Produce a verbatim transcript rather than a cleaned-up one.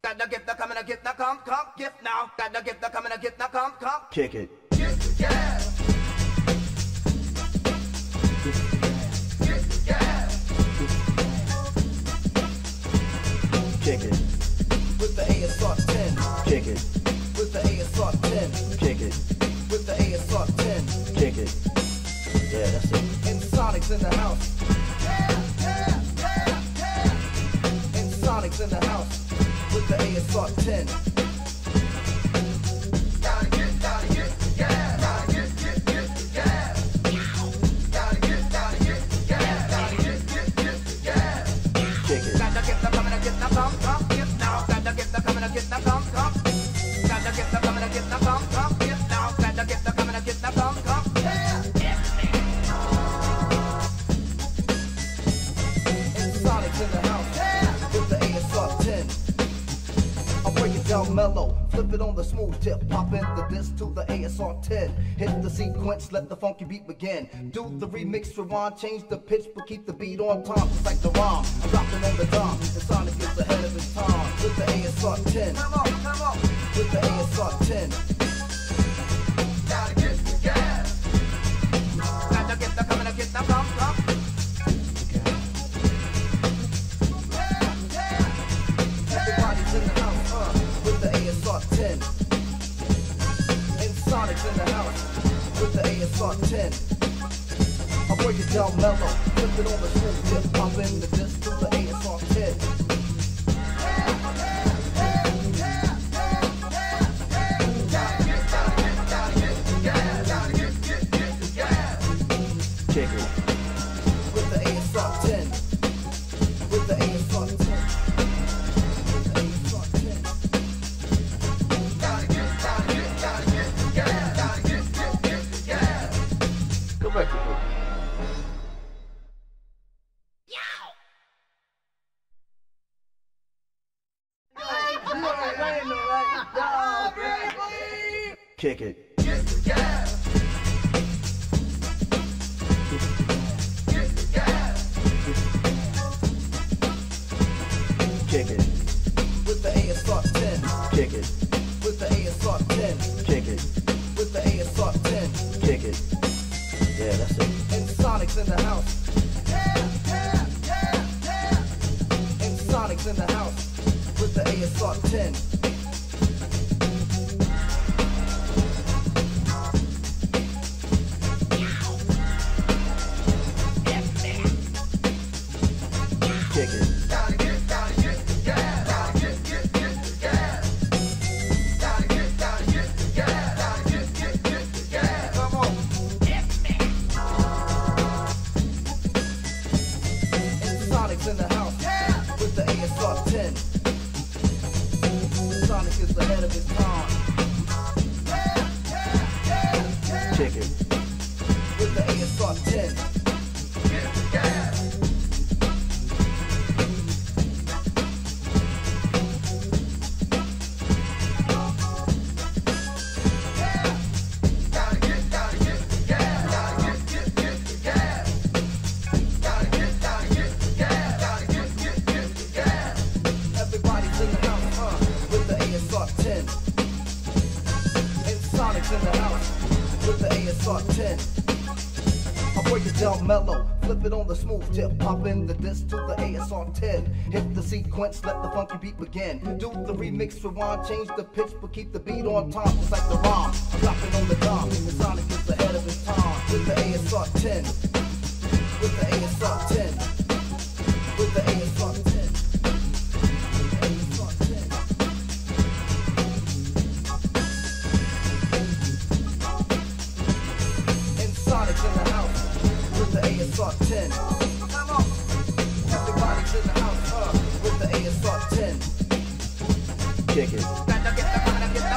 Got the gift, the come and gift, the come, come, gift now. Got the gift, the come and gift, the come, come. Kick it. Get the gas. Get the gas. Kick it. With the A S R ten. Kick it. With the A S R ten. Kick it. With the A S R ten. Kick it. Yeah, that's it. Ensoniq's in the house. Yeah, yeah, yeah, yeah. Ensoniq's in the house. With the A S R ten. Gotta get, gotta get the gas. Gotta get, get, get the gas. Gotta get, gotta get the gas. Gotta get, get, get the gas. Kick it. Gotta get the coming to get the come, come, get now. Gotta get the coming to get the come, come. Gotta get the coming to get the come, come, get now. Gotta get the coming to get the come, come. Yeah. Ensoniq's in the house. Yeah. With the A S R ten. I'll break it down mellow, flip it on the smooth tip, pop in the disc to the A S R ten. Hit the sequence, let the funky beat begin. Do the remix, rewind, change the pitch, but keep the beat on time. It's like the rhyme, I'm rocking on the dime. Ensoniq is ahead of his time. With the A S R ten, come on, come on. With the A S R ten. Gotta get the gas. Gotta get the coming to get the come, come. Everybody's in the house, uh, with the A S R ten. Ensoniq's in the house, with the A S R ten. I'll break it down mellow, flip it on the smooth tip, pop in the disc to the A S R ten. Kick it. With the A S R ten. With the A S R ten. With the A S R ten. Gotta get, gotta get, gotta get the gas. Gotta get, get, get the gas. Go back to it. Kick it. Get the gas. Get the gas. Kick it. With the A S R ten. Kick it. With the A S R ten. Kick it. With the A S R ten. Kick it. Yeah, that's it. Ensoniq's in the house. Yeah, yeah, yeah, yeah. Ensoniq's in the house. With the A S R ten. Kick it. Gotta get, gotta get the gas. Gotta get, get, get the gas. Gotta get, gotta get the gas. Gotta get, get, get the gas. Come on. Ensoniq's in the house. Yeah. With the A S R ten. Ensoniq is ahead of his time. Yeah, yeah, yeah, yeah. Kick it. With the A S R ten. Get the gas. Gotta get, gotta get the gas. Gotta get, get, get the gas. Gotta get, gotta get the gas. Gotta get, get, get the gas. Everybody's in the house, huh? With the A S R ten. Ensoniq's in the house. With the A S R ten. I'll break it down mellow, flip it on the smooth tip, pop in the disc to the A S R ten. Hit the sequence, let the funky beat begin. Do the remix, rewind, change the pitch, but keep the beat on time. It's like the rhyme, I'm rocking on the dime. Ensoniq is ahead of his time. With the A S R ten. With the A S R ten. With the A S R ten. With the A S R ten. Ensoniq's in the house. With the A S R ten. Come on. Everybody's in the house, uh, with the A S R ten. Kick it. Gotta get the, gotta get